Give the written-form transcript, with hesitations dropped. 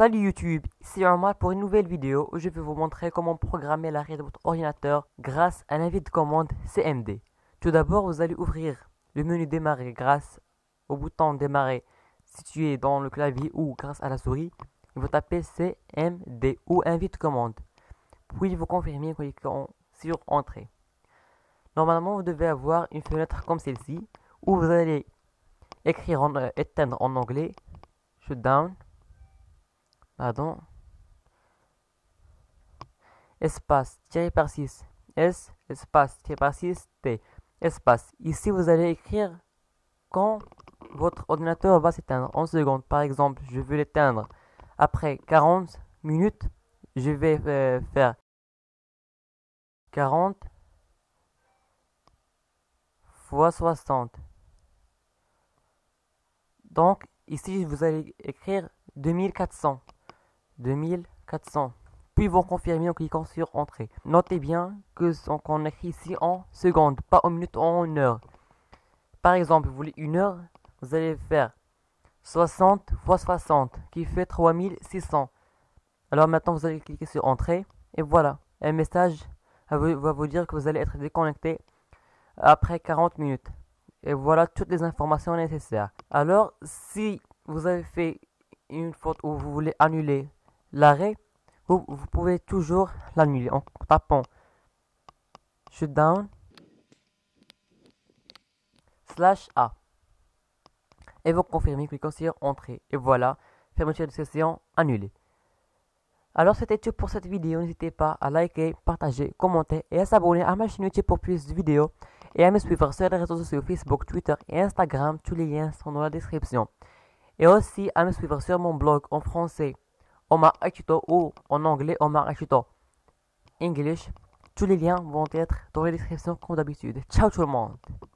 Salut YouTube, ici Omar pour une nouvelle vidéo où je vais vous montrer comment programmer l'arrêt de votre ordinateur grâce à l'invite de commande CMD. Tout d'abord, vous allez ouvrir le menu démarrer grâce au bouton démarrer situé dans le clavier ou grâce à la souris. Vous tapez CMD ou invite commande. Puis vous confirmez en cliquant sur entrée. Normalement, vous devez avoir une fenêtre comme celle-ci où vous allez écrire éteindre en anglais shutdown. Pardon. Espace tiré par 6 S espace tiré par 6 T espace. Ici vous allez écrire quand votre ordinateur va s'éteindre en secondes. Par exemple, je veux l'éteindre après 40 minutes. Je vais faire 40 fois 60. Donc ici vous allez écrire 2400. Puis vous confirmez en cliquant sur entrée. Notez bien que qu'on écrit ici en secondes, pas en minutes ou en heures. Par exemple, vous voulez une heure, vous allez faire 60 fois 60 qui fait 3600. Alors maintenant vous allez cliquer sur entrée et voilà, un message va vous dire que vous allez être déconnecté après 40 minutes. Et voilà toutes les informations nécessaires. Alors si vous avez fait une faute ou vous voulez annuler l'arrêt, vous pouvez toujours l'annuler en tapant shutdown /A et vous confirmez, cliquant sur entrée et voilà, fermeture de session annulée. Alors c'était tout pour cette vidéo, n'hésitez pas à liker, partager, commenter et à s'abonner à ma chaîne YouTube pour plus de vidéos et à me suivre sur les réseaux sociaux Facebook, Twitter et Instagram, tous les liens sont dans la description. Et aussi à me suivre sur mon blog en français Omar Achuto ou en anglais Omar Achuto English. Tous les liens vont être dans la description comme d'habitude. Ciao tout le monde.